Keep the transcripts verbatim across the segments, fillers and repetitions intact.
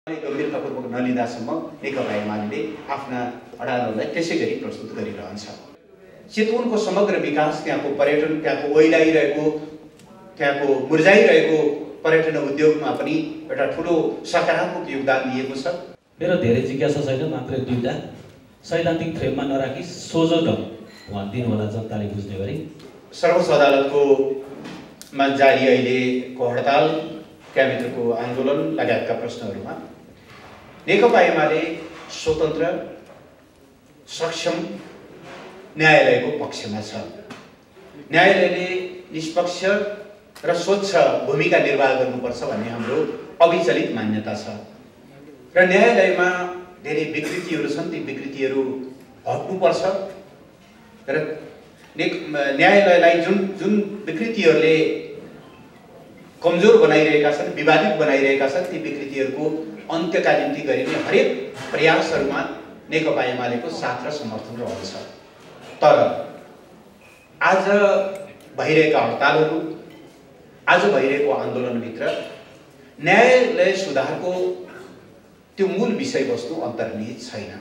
गम्भीरतापूर्वक नलिँदासम्म नेकपा एमाले आफ्ना अडालहरूलाई त्यसै गरी प्रस्तुत गरिरहन्छ। चितवनको समग्र विकास, त्यहाँको पर्यटन, त्यहाँको ओइलाइरहेको, त्यहाँको मुर्जाइरहेको पर्यटन उद्योगमा पनि एउटा ठुलो सकारात्मक योगदान दिएको छ। मेरो धेरै जिज्ञासा छैन, मात्र दुईटा सैद्धान्तिक फ्रेममा नराखी सोझो ढङ्ग उहाँ दिनुहोला जनताले बुझ्ने गरी। सर्वोच्च अदालतको मा जारी अहिलेको हडताल, त्यहाँभित्रको आन्दोलन लगायतका प्रश्नहरूमा नेकपा एमाले स्वतन्त्र सक्षम न्यायालयको पक्षमा छ। न्यायालयले निष्पक्ष र स्वच्छ भूमिका निर्वाह गर्नुपर्छ भन्ने हाम्रो अविचलित मान्यता छ र न्यायालयमा धेरै विकृतिहरू छन्, ती विकृतिहरू हट्नुपर्छ र न्यायालयलाई जुन जुन विकृतिहरूले कमजोर बनाइरहेका छन्, विवादित बनाइरहेका छन्, ती विकृतिहरूको अन्त्यका निम्ति गरिने हरेक प्रयासहरूमा नेकपा एमालेको साथ र समर्थन रहन्छ। तर आज भइरहेका हडतालहरू, आज भइरहेको आन्दोलनभित्र न्यायालय सुधारको त्यो मूल विषयवस्तु अन्तर्निहित छैन।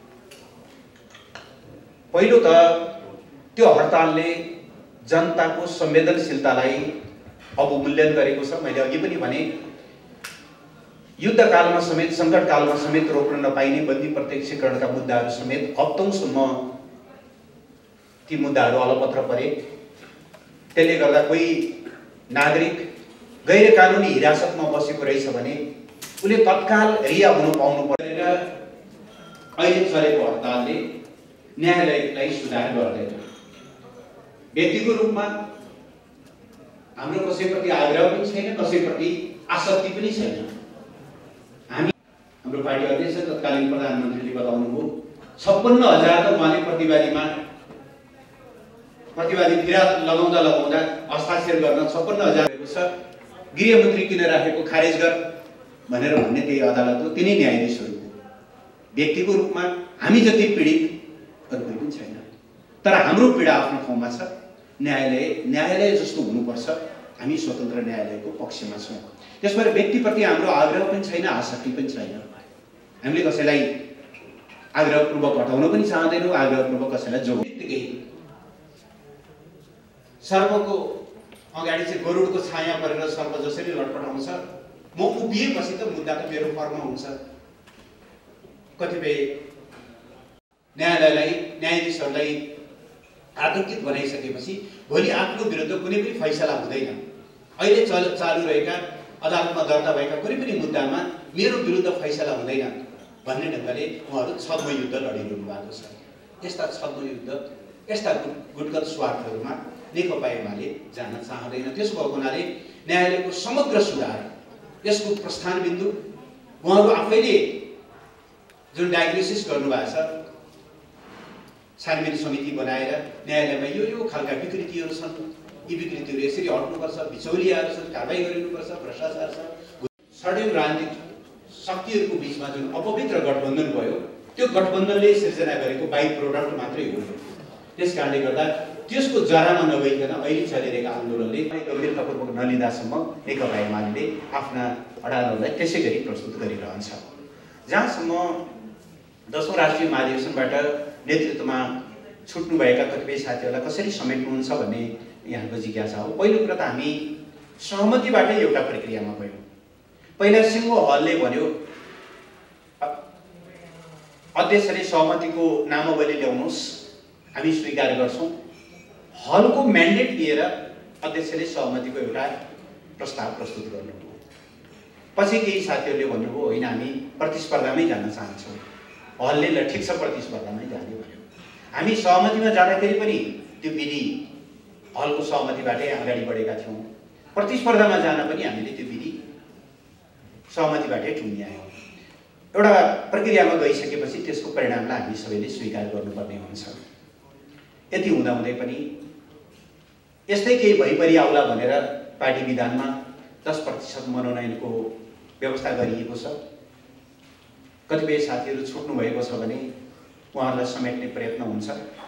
पहिलो त त्यो हडतालले जनताको संवेदनशीलतालाई अवमूल्यन गरेको छ। मैले अघि पनि भने युद्धकालमा समेत, सङ्कटकालमा समेत रोक्न नपाइने बन्दी प्रत्यक्षीकरणका मुद्दाहरू समेत हप्तौँसम्म ती मुद्दाहरू अलपत्र परे। त्यसले गर्दा कोही नागरिक गैर कानुनी हिरासतमा बसेको रहेछ भने उसले तत्काल रिहा हुन पाउनु परेर अहिले चलेको हडतालले न्यायालयलाई सुधार गर्दैन। व्यक्तिको रूपमा हाम्रो कसैप्रति आग्रह पनि छैन, कसैप्रति आसक्ति पनि छैन। हामी, हाम्रो पार्टी अध्यक्ष तत्कालीन प्रधानमन्त्रीले बताउनुभयो, छप्पन्न हजार त उहाँले प्रतिवादीमा प्रतिवादी फिर्ता लगाउँदा लगाउँदा हस्ताक्षर गर्न छप्पन्न हजार छ। गृहमन्त्री किन राखेको खारेज गर भनेर भन्ने त्यही अदालत हो, तिनै न्यायाधीशहरू हो। व्यक्तिको रूपमा हामी जति पीडित अरू कोही पनि छैन। तर हाम्रो पीडा आफ्नो ठाउँमा छ। न्यायालय न्यायालय जस्तो हुनुपर्छ। हामी स्वतन्त्र न्यायालयको पक्षमा छौँ। त्यसबाट व्यक्तिप्रति हाम्रो आग्रह पनि छैन, आसक्ति पनि छैन। हामीले कसैलाई आग्रहपूर्वक हटाउन पनि चाहँदैनौँ, आग्रहपूर्वक कसैलाई जोड्दैकै सर्पको अगाडि चाहिँ गरुडको छाया परेर सर्प जसरी लटपटाउँछ, म उभिएपछि त मुद्दा त मेरो फर्म हुन्छ। कतिपय न्यायालयलाई, न्यायाधीशहरूलाई आतंकित बनाइसकेपछि भोलि आफ्नो विरुद्ध कुनै पनि फैसला हुँदैन। अहिले चल चालु रहेका अदालतमा दर्ता भएका कुनै पनि मुद्दामा मेरो विरुद्ध फैसला हुँदैन भन्ने ढङ्गले उहाँहरू छद्म युद्ध लडिरहनु भएको छ। यस्ता छद्म युद्ध, यस्ता गुटगत स्वार्थहरूमा नेकपा एमाले जान चाहँदैन। त्यसो भएको हुनाले न्यायालयको समग्र सुधार, यसको प्रस्थान बिन्दु उहाँहरू आफैले जुन डायग्नोसिस गर्नुभएको छ, छानबिन समिति बनाएर न्यायालयमा यो यो खालका विकृतिहरू छन्, यी विकृतिहरू यसरी हट्नुपर्छ, बिचौलियाहरू छन्, कारबाही गरिनुपर्छ, भ्रष्टाचार छ। षड्यन्त्र राजनीतिक शक्तिहरूको बिचमा जुन अपवित्र गठबन्धन भयो, त्यो गठबन्धनले सिर्जना गरेको बाई प्रोडक्ट मात्रै हो। त्यस कारणले गर्दा त्यसको जरामा नगइकन अहिले चलिरहेका आन्दोलनले गम्भीरतापूर्वक नलिँदासम्म नेकपा एमाले आफ्ना अडालहरूलाई त्यसै गरी प्रस्तुत गरिरहन्छ। जहाँसम्म दसौँ राष्ट्रिय महाधिवेशनबाट नेतृत्वमा छुट्नुभएका कतिपय साथीहरूलाई कसरी समेट्नुहुन्छ भन्ने यहाँको जिज्ञासा हो। पहिलो कुरा त हामी सहमतिबाटै एउटा प्रक्रियामा गयौँ। पहिला सिङ्गो हलले भन्यो, अध्यक्षले सहमतिको नामावली ल्याउनुहोस्, हामी स्वीकार गर्छौँ। हलको म्यान्डेट लिएर अध्यक्षले सहमतिको एउटा प्रस्ताव प्रस्तुत गर्नुभयो। पछि केही साथीहरूले भन्नुभयो, होइन हामी प्रतिस्पर्धामै जान चाहन्छौँ। हलले ल ठिक छ, प्रतिस्पर्धामै जाने भन्यो। हामी सहमतिमा जाँदाखेरि पनि त्यो विधि हलको सहमतिबाटै अगाडि बढेका थियौँ। प्रतिस्पर्धामा जान पनि हामीले त्यो विधि सहमतिबाटै टुङ्ग्यायौँ। एउटा प्रक्रियामा गइसकेपछि त्यसको परिणामलाई हामी सबैले स्वीकार गर्नुपर्ने हुन्छ। यति हुँदाहुँदै पनि यस्तै केही भइपरि आउला भनेर पार्टी विधानमा दस प्रतिशत मनोनयनको व्यवस्था गरिएको छ। कतिपय साथीहरू छुट्नु भएको छ भने उहाँहरूलाई समेट्ने प्रयत्न हुन्छ।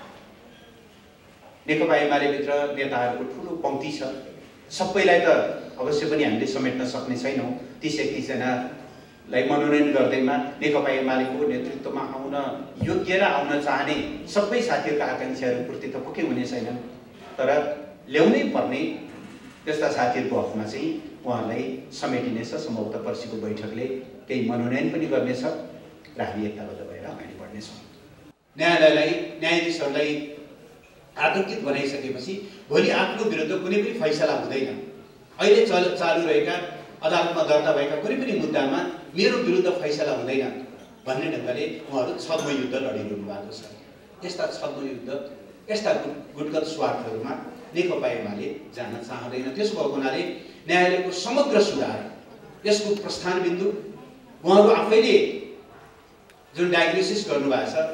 नेकपा एमालेभित्र नेताहरूको ठुलो पङ्क्ति छ। सबैलाई त अवश्य पनि हामीले समेट्न सक्ने छैनौँ। तीस एकतिसजना लाई मनोनयन गर्दैमा नेकपा एमालेको नेतृत्वमा आउन योग्य र आउन चाहने सबै साथीहरूका आकांक्षाहरू पूर्ति त पक्कै हुने छैनन्, तर ल्याउनै पर्ने त्यस्ता साथीहरूको हकमा चाहिँ उहाँलाई समेटिनेछ। सम्भवतः पर्सिको बैठकले केही मनोनयन पनि गर्नेछ र हामी एकताबद्ध भएर अगाडि बढ्नेछौँ। न्यायालयलाई न्यायाधीशहरूलाई आतंकित बनाइसकेपछि भोलि आफ्नो विरुद्ध कुनै पनि फैसला हुँदैन। अहिले चल चालु रहेका अदालतमा दर्ता भएका कुनै पनि मुद्दामा मेरो विरुद्ध फैसला हुँदैन भन्ने ढङ्गले उहाँहरू छद्म युद्ध लडिरहनु भएको छ। यस्ता छद्म युद्ध, यस्ता गुटगत स्वार्थहरूमा नेकपा एमाले जान चाहँदैन। त्यसो भएको हुनाले न्यायालयको समग्र सुधार, यसको प्रस्थान बिन्दु उहाँहरू आफैले जुन डायग्नोसिस गर्नुभएको छ,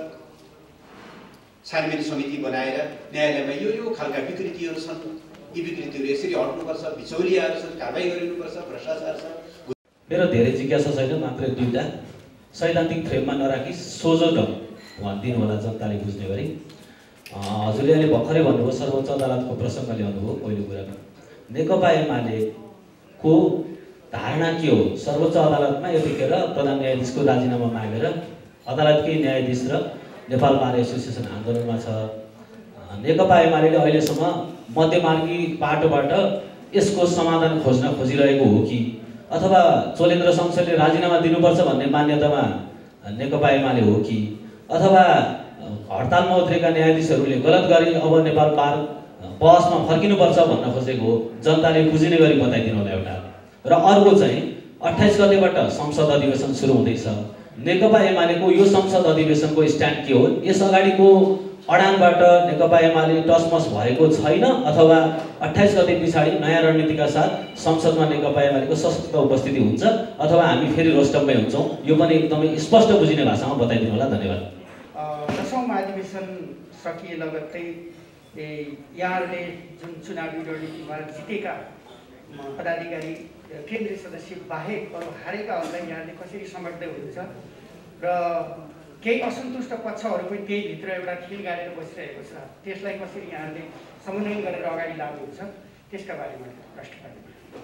छानबिन समिति बनाएर न्यायालयमा यो यो खालका विकृतिहरू छन्, यी विकृतिहरू यसरी हट्नुपर्छ, बिचौलियाहरू छन्, कारबाही गरिनुपर्छ, भ्रष्टाचार छ। मेरो धेरै जिज्ञासा छैन, मात्र दुईवटा सैद्धान्तिक फ्रेममा नराखी सोझो ढङ्ग भनिदिनु होला जनताले बुझ्ने गरी। हजुरले अहिले भर्खरै भन्नुभयो सर्वोच्च अदालतको प्रसङ्ग ल्याउनुभयो। पहिलो कुरा नेकपा एमालेको धारणा के हो? सर्वोच्च अदालतमा यतिखेर प्रधान न्यायाधीशको राजीनामा मागेर अदालतकै न्यायाधीश र नेपाल बार एसोसिएसन आन्दोलनमा छ। नेकपा एमाले अहिलेसम्म मध्यमार्गी बाटोबाट यसको समाधान खोज्न खोजिरहेको हो कि अथवा चोलेन्द्र संसदले राजीनामा दिनुपर्छ भन्ने मान्यतामा नेकपा एमाले हो कि अथवा हडतालमा उत्रेका न्यायाधीशहरूले गलत गरी अब नेपाल बार बहसमा फर्किनुपर्छ भन्न खोजेको हो? जनताले बुझिने गरी बताइदिनु होला एउटा। र अर्को चाहिँ अट्ठाइस गतेबाट संसद अधिवेशन सुरु हुँदैछ। नेकपा एमालेको यो संसद अधिवेशनको स्ट्यान्ड के हो? यस अगाडिको अडानबाट नेकपा एमाले टसमस भएको छैन अथवा अट्ठाइस गते पछाडि नयाँ रणनीतिका साथ संसदमा नेकपा एमालेको सशक्त उपस्थिति हुन्छ अथवा हामी फेरि रोस्टममै हुन्छौँ? यो पनि एकदमै स्पष्ट बुझिने भाषामा बताइदिनु होला। धन्यवाद। दशौँ अधिवेशन सकिए लगत्तै यहाँहरूले जुन चुनावी रणनीतिमा जितेका पदाधिकारी केन्द्रीय सदस्य बाहेक अरू हारेकाहरूलाई यहाँले कसरी समेट्दै हुनुहुन्छ र केही असन्तुष्ट पक्षहरू पनि त्यही भित्र एउटा खिल गाडेर बसिरहेको छ, त्यसलाई कसरी यहाँले समन्वयन गरेर अगाडि लानुहुन्छ त्यसका बारेमा प्रश्न गर्नु।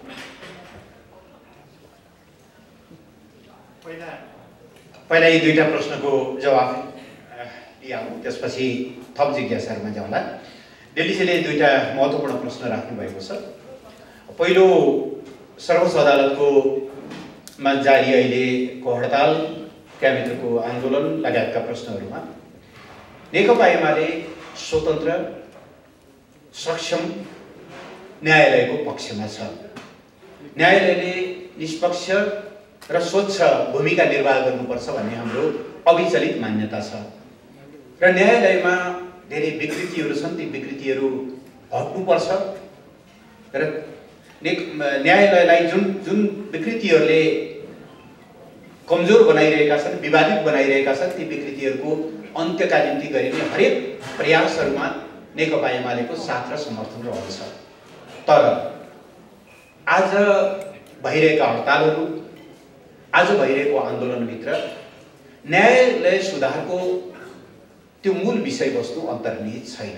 पहिला पहिला यी दुईटा प्रश्नको जवाफ दिइहालौँ, त्यसपछि थप जिज्ञासाहरूमा जाउँला। दिल्लीजीले दुईटा महत्त्वपूर्ण प्रश्न राख्नु भएको छ। पहिलो, सर्वोच्च अदालतको मा जारी अहिलेको हडताल, क्याबिनेटको आन्दोलन लगायतका प्रश्नहरूमा नेकपा एमाले स्वतन्त्र सक्षम न्यायालयको पक्षमा छ। न्यायालयले निष्पक्ष र स्वच्छ भूमिका निर्वाह गर्नुपर्छ भन्ने हाम्रो अविचलित मान्यता छ र न्यायालयमा धेरै विकृतिहरू छन्, ती विकृतिहरू हट्नुपर्छ र न्यायालयलाई जुन जुन विकृतिहरूले कमजोर बनाइरहेका छन्, विवादित बनाइरहेका छन्, ती विकृतिहरूको अन्त्यका निम्ति गरिने हरेक प्रयासहरूमा नेकपा एमालेको साथ र समर्थन रहन्छ। तर आज भइरहेका हडतालहरू, आज भइरहेको आन्दोलनभित्र न्यायालय सुधारको त्यो मूल विषयवस्तु अन्तर्निहित छैन।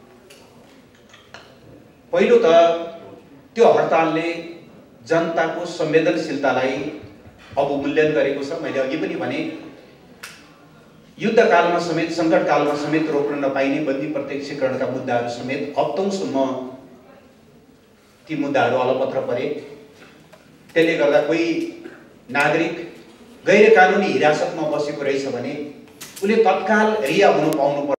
पहिलो त त्यो हडतालले जनताको संवेदनशीलतालाई अवमूल्यन गरेको छ। मैले अघि पनि भने युद्धकालमा समेत, सङ्कटकालमा समेत रोक्न नपाइने बन्दी प्रत्यक्षीकरणका मुद्दाहरू समेत हप्तौँसम्म ती मुद्दाहरू अलपत्र परे। त्यसले गर्दा कोही नागरिक गैर कानुनी हिरासतमा बसेको रहेछ भने उसले तत्काल रिहा हुन पाउनु